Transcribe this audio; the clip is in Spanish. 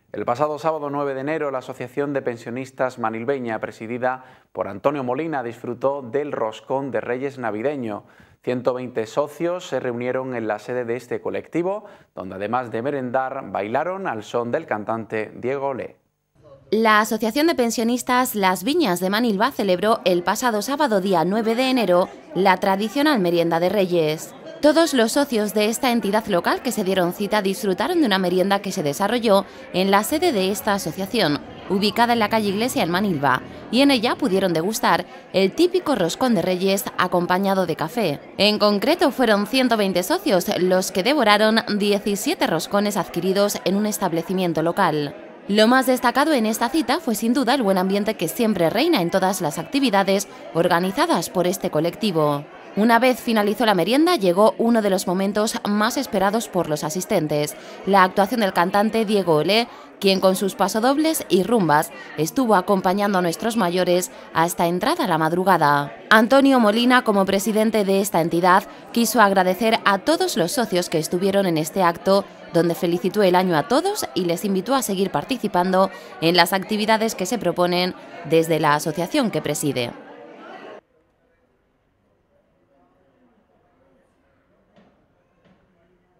El pasado sábado 9 de enero, la Asociación de Pensionistas Manilveña, presidida por Antonio Molina, disfrutó del roscón de Reyes navideño. 120 socios se reunieron en la sede de este colectivo, donde además de merendar, bailaron al son del cantante Diego Olé. La Asociación de Pensionistas Las Viñas de Manilva celebró el pasado sábado día 9 de enero la tradicional merienda de Reyes. Todos los socios de esta entidad local que se dieron cita disfrutaron de una merienda que se desarrolló en la sede de esta asociación, ubicada en la calle Iglesia en Manilva, y en ella pudieron degustar el típico roscón de Reyes acompañado de café. En concreto fueron 120 socios los que devoraron 17 roscones adquiridos en un establecimiento local. Lo más destacado en esta cita fue sin duda el buen ambiente que siempre reina en todas las actividades organizadas por este colectivo. Una vez finalizó la merienda, llegó uno de los momentos más esperados por los asistentes, la actuación del cantante Diego Olé, quien con sus pasodobles y rumbas estuvo acompañando a nuestros mayores hasta entrada la madrugada. Antonio Molina, como presidente de esta entidad, quiso agradecer a todos los socios que estuvieron en este acto, donde felicitó el año a todos y les invitó a seguir participando en las actividades que se proponen desde la asociación que preside.